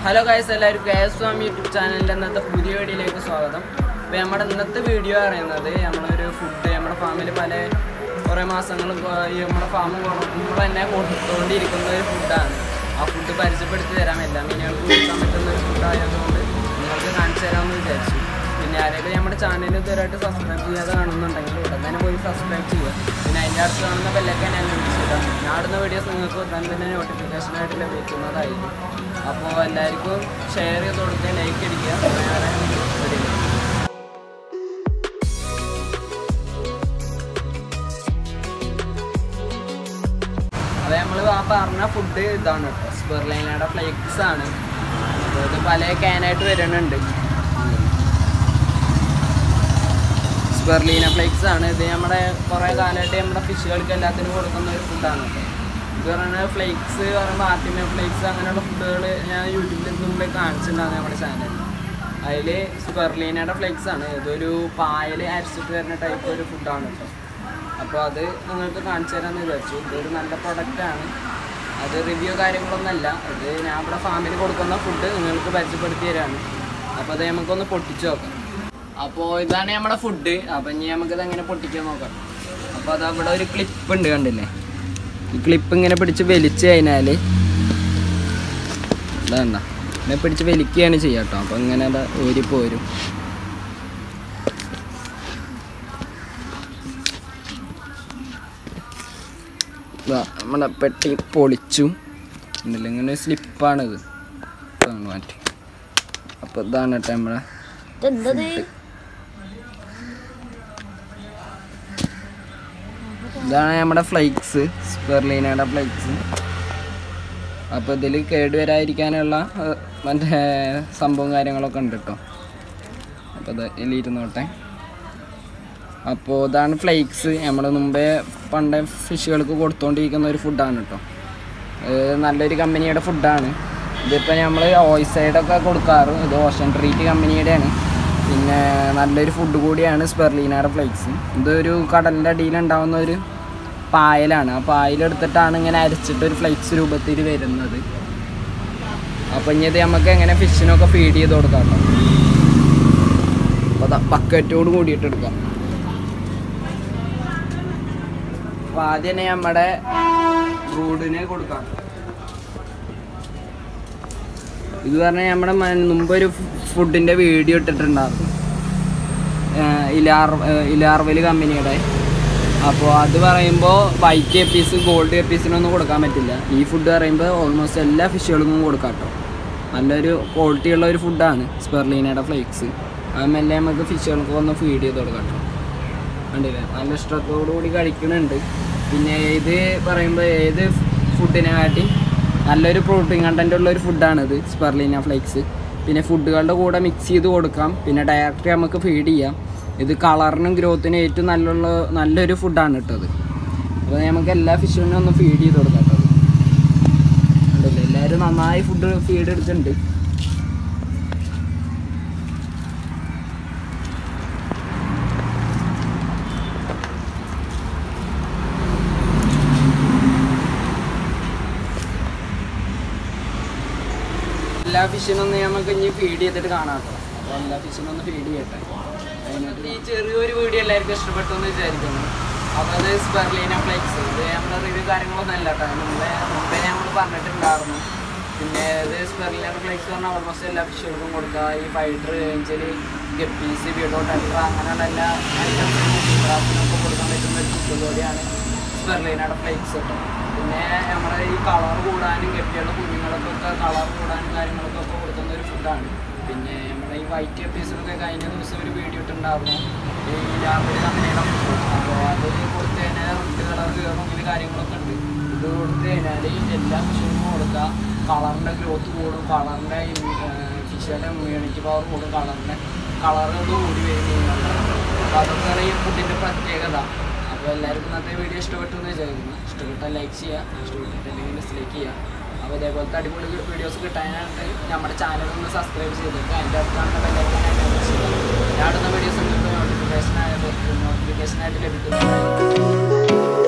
Hello guys, എല്ലാവരും KSWAM YouTube ചാനലിൻ്റെ ഇന്നത്തെ പുതിയ വീഡിയോയിലേക്ക് സ്വാഗതം. അപ്പോൾ നമ്മുടെ ഇന്നത്തെ വീഡിയോ പറയുന്നത് നമ്മളൊരു ഫുഡ് നമ്മുടെ ഫാമിൽ കുറേ മാസങ്ങൾ നമ്മുടെ ഫാം നമ്മൾ തന്നെ കൊടുത്തുകൊണ്ടിരിക്കുന്ന ഒരു ഫുഡാണ്. ആ ഫുഡ് പരിചയപ്പെടുത്തി തരാം. എല്ലാ മീനുകൾക്ക് കൊടുക്കാൻ പറ്റുന്ന ഒരു ഫുഡായതുകൊണ്ട് നിങ്ങൾക്ക് കാണിച്ചു തരാമെന്ന് വിചാരിച്ചു. പിന്നെ ആരെങ്കിലും നമ്മുടെ ചാനൽ ഇതുവരെയായിട്ട് സബ്സ്ക്രൈബ് ചെയ്യാതെ കാണുന്നുണ്ടെങ്കിൽ ഉടൻ തന്നെ പോയി സബ്സ്ക്രൈബ് ചെയ്യുക. പിന്നെ അതിൻ്റെ അടുത്ത് കാണുന്ന ബെല്ലൊക്കെ ഞാൻ വിളിച്ചിടാം. ഞാൻ ഇടുന്ന വീഡിയോസ് നിങ്ങൾക്ക് ഉടൻ തന്നെ നോട്ടിഫിക്കേഷനായിട്ട് ലഭിക്കുന്നതായിരിക്കും. അപ്പോൾ എല്ലാവർക്കും ഷെയർ ചെയ്ത് കൊടുക്കുക, ലൈക്ക് അടിക്കുക. അത് നമ്മൾ ആ പറഞ്ഞ ഫുഡ് ഇതാണ് കേട്ടോ, സ്പെർലൈനയുടെ ഫ്ലേക്സ് ആണ്. അപ്പോൾ ഇത് പല ക്യാനായിട്ട് വരുന്നുണ്ട്. സ്പെർലീന ഫ്ലേക്സ് ആണ്. ഇത് നമ്മുടെ കുറേ കാലമായിട്ട് നമ്മുടെ ഫിഷുകൾക്ക് എല്ലാത്തിനും കൊടുക്കുന്ന ഒരു ഫുഡാണ് കേട്ടോ. ഇത് പറയുന്നത് ഫ്ലേക്സ് പറയുമ്പോൾ ആർട്ടിമേ ഫ്ലേക്സ് അങ്ങനെയുള്ള ഫുഡുകൾ ഞാൻ യൂട്യൂബിൽ മുമ്പേ കാണിച്ചിട്ടുണ്ടായിരുന്നു നമ്മുടെ ചാനലിൽ. അതിൽ സ്പെർലീനയുടെ ഫ്ലേക്സ് ആണ്. ഇതൊരു പായൽ അരച്ചിട്ട് വരുന്ന ടൈപ്പ് ഒരു ഫുഡാണ് കേട്ടോ. അപ്പോൾ അത് നിങ്ങൾക്ക് കാണിച്ചു തരാമെന്ന് വിചാരിച്ചു. ഇതൊരു നല്ല പ്രൊഡക്റ്റാണ്. അത് റിവ്യൂ കാര്യങ്ങളൊന്നുമല്ല. ഇത് ഞാൻ ഇവിടെ ഫാമിൽ കൊടുക്കുന്ന ഫുഡ് നിങ്ങൾക്ക് പരിചയപ്പെടുത്തി തരാണ്. അപ്പോൾ അത് നമുക്കൊന്ന് പൊട്ടിച്ച് നോക്കാം. അപ്പോൾ ഇതാണ് നമ്മുടെ ഫുഡ്. അപ്പം ഇനി നമുക്കിത് എങ്ങനെ പൊട്ടിക്കാൻ നോക്കാം. അപ്പോൾ അത് അവിടെ ഒരു ക്ലിപ്പ് ഉണ്ട്, കണ്ടില്ലേ? ഈ ക്ലിപ്പ് ഇങ്ങനെ പിടിച്ച് വലിച്ച് കഴിഞ്ഞാൽ ഇതാണ്ട ഇങ്ങനെ പിടിച്ച് വലിക്കുകയാണ് ചെയ്യുക കേട്ടോ. അപ്പോൾ ഇങ്ങനെ അത് ഊരിപ്പോരും. നമ്മുടെ പെട്ടി പൊളിച്ചു ഉണ്ടല്ലോ. ഇങ്ങനെ സ്ലിപ്പാണിത് മാറ്റി. അപ്പോൾ ഇതാണ് കേട്ടോ നമ്മളെ ഇതാണ് നമ്മുടെ ഫ്ലേക്സ്, സ്പെർലീനയുടെ ഫ്ലേക്സ്. അപ്പോൾ ഇതിൽ കേടുവരാതിരിക്കാനുള്ള മറ്റേ സംഭവം കാര്യങ്ങളൊക്കെ ഉണ്ട് കേട്ടോ. അപ്പോൾ ഇത് ഇതിലിരുന്നോട്ടെ. അപ്പോൾ ഇതാണ് ഫ്ലേക്സ്. നമ്മൾ മുമ്പേ പണ്ട് ഫിഷുകൾക്ക് കൊടുത്തുകൊണ്ടിരിക്കുന്ന ഒരു ഫുഡാണ് കേട്ടോ. നല്ലൊരു കമ്പനിയുടെ ഫുഡാണ്. ഇതിപ്പോൾ നമ്മൾ ഓയിസൈഡൊക്കെ കൊടുക്കാറ്. ഇത് ഓഷൻ ട്രീറ്റ് കമ്പനിയുടെയാണ്. പിന്നെ നല്ലൊരു ഫുഡ് കൂടിയാണ് സ്പെർലീനയുടെ ഫ്ലേക്സ്. ഇതൊരു കടലിൻ്റെ അടിയിലുണ്ടാകുന്ന ഒരു പായലാണ്. ആ പായലെടുത്തിട്ടാണ് ഇങ്ങനെ അരച്ചിട്ടൊരു ഫ്ലേക്സ് രൂപത്തിൽ വരുന്നത്. അപ്പോൾ ഇനി ഇത് നമുക്ക് എങ്ങനെ ഫിഷിനൊക്കെ ഫീഡ് ചെയ്ത് കൊടുക്കാം കേട്ടോ. അപ്പോൾ ബക്കറ്റോട് കൂടിയിട്ട് എടുക്കാം. അപ്പോൾ ആദ്യം തന്നെ നമ്മുടെ ബ്രൂഡിനെ കൊടുക്കാം. ഇത് പറഞ്ഞാൽ നമ്മുടെ മുമ്പൊരു ഫുഡിൻ്റെ വീഡിയോ ഇട്ടിട്ടുണ്ടായിരുന്നു, ഇലാർവൽ കമ്പനിയുടെ. അപ്പോൾ അത് പറയുമ്പോൾ വൈറ്റ് എപ്പീസ് ഗോൾഡ് എപ്പീസിനൊന്നും കൊടുക്കാൻ പറ്റില്ല. ഈ ഫുഡ് പറയുമ്പോൾ ഓൾമോസ്റ്റ് എല്ലാ ഫിഷുകൾക്കും കൊടുക്കാം കേട്ടോ. നല്ലൊരു ക്വാളിറ്റി ഉള്ള ഒരു ഫുഡാണ് സ്പെർലീനയുടെ ഫ്ലേക്സ്. അതുമെല്ലാം നമുക്ക് ഫിഷുകൾക്ക് ഒന്ന് ഫീഡ് ചെയ്ത് കൊടുക്കാം കേട്ടോ. കണ്ടില്ലേ, നല്ല ഇഷ്ടത്തോടു കൂടി കഴിക്കുന്നുണ്ട്. പിന്നെ ഇത് പറയുമ്പോൾ ഏത് ഫുഡിനെക്കാട്ടി നല്ലൊരു പ്രോട്ടീൻ കണ്ടൻ്റ് ഉള്ളൊരു ഫുഡാണിത് സ്പെർലീന ഫ്ലേക്സ്. പിന്നെ ഫുഡുകളുടെ കൂടെ മിക്സ് ചെയ്ത് കൊടുക്കാം. പിന്നെ ഡയറക്റ്റ് നമുക്ക് ഫീഡ് ചെയ്യാം. ഇത് കളറിനും ഗ്രോത്തിനും ഏറ്റവും നല്ലൊരു ഫുഡാണ് കേട്ടത്. അപ്പോൾ നമുക്ക് എല്ലാ ഫിഷിനും ഒന്ന് ഫീഡ് ചെയ്ത് കൊടുക്കാം കേട്ടോ. ഉണ്ടല്ലോ, എല്ലാവരും നന്നായി ഫീഡ് എടുത്തിട്ടുണ്ട്. എല്ലാ ഫിഷിനൊന്ന് നമുക്ക് ഇനി ഫീഡ് ചെയ്തിട്ട് കാണാം കേട്ടോ. അപ്പോൾ എല്ലാ ഫിഷിനൊന്ന് ഫീഡ് ചെയ്യട്ടെ. അതിനകത്ത് ഈ ചെറിയൊരു വീഡിയോ എല്ലാവർക്കും ഇഷ്ടപ്പെട്ടു എന്ന് വിചാരിക്കുന്നു. അപ്പോൾ അത് സ്പെർലീന ഫ്ലേക്സ്. ഇത് നമ്മുടെ റിവ്യൂ കാര്യങ്ങളൊന്നും അല്ല കേട്ടോ. മുമ്പേ നമ്മൾ പറഞ്ഞിട്ടുണ്ടായിരുന്നു. പിന്നെ ഇത് സ്പെർലീന ഫ്ലേക്സ് പറഞ്ഞാൽ ഓൾമോസ്റ്റ് എല്ലാ ഫിഷുകൾക്കും കൊടുക്കുക. ഈ ഫൈഡർ, ഏഞ്ചൽ, ഗപ്പീസ്, ബീഡോ, ടെട്ര അങ്ങനെയുള്ള എല്ലാ ഐറ്റംസിനൊക്കെ കൊടുക്കാൻ പറ്റുന്ന ഒരു ഫുഡ് കൂടിയാണ് സ്പെർലീനയുടെ ഫ്ലേക്സ് കേട്ടോ. പിന്നെ നമ്മുടെ ഈ കളർ കൂടാനും ഗപ്പിയുള്ള കുഞ്ഞുങ്ങൾക്കൊക്കെ കളർ കൂടാനും കാര്യങ്ങൾക്കൊക്കെ കൊടുക്കുന്ന ഒരു ഫുഡാണ്. പിന്നെ നമ്മുടെ ഈ വൈറ്റ് എപ്പീസിനൊക്കെ കഴിഞ്ഞ ദിവസം ഒരു വീഡിയോ ഇട്ടുണ്ടായിരുന്നു, ഈ ലാർവൽ കമ്പനിയുടെ ഫുഡ്. അപ്പോൾ അത് കൊടുത്തു കഴിഞ്ഞാൽ റെഡ് കളർ കയറും, ഇങ്ങനെ കാര്യങ്ങളൊക്കെ ഉണ്ട്. ഇത് കൊടുത്തു കഴിഞ്ഞാൽ എല്ലാ ഫിഷിനും കൊടുക്കുക. കളറിൻ്റെ ഗ്രോത്ത് കൂടും, കളറിൻ്റെ ഫിഷുകളുടെ ഇമ്മ്യൂണിറ്റി പവർ കൂടും, കളറുകൾ കൂടി വരുന്നുണ്ട്. അപ്പോൾ അതൊക്കെയാണ് ഈ ഫുഡിൻ്റെ പ്രത്യേകത. അപ്പോൾ എല്ലാവർക്കും ഇന്നത്തെ വീഡിയോ ഇഷ്ടപ്പെട്ടു എന്ന് വിചാരിക്കുന്നു. ഇഷ്ടപ്പെട്ടാൽ ലൈക്ക് ചെയ്യുക, ഇഷ്ടപ്പെട്ടിട്ടുണ്ടെങ്കിൽ ഡിസ്ലൈക്ക് ചെയ്യുക. അപ്പോൾ ഇതേപോലത്തെ അടിപൊളി വീഡിയോസ് കിട്ടാനായിട്ട് നമ്മുടെ ചാനൽ ഒന്ന് സബ്സ്ക്രൈബ് ചെയ്തിട്ട് അതിൻ്റെ അടുത്താണ് ബെല്ലൈക്കൺ ഞാൻ ഇടുന്ന വീഡിയോസ് നിങ്ങൾക്ക് നോട്ടിഫിക്കേഷനായിട്ട് ലഭിക്കുന്നതായിരിക്കും.